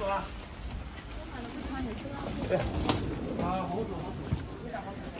走啊？ 我买了不喜欢你吃的。 对。啊，好走好走，非常好走。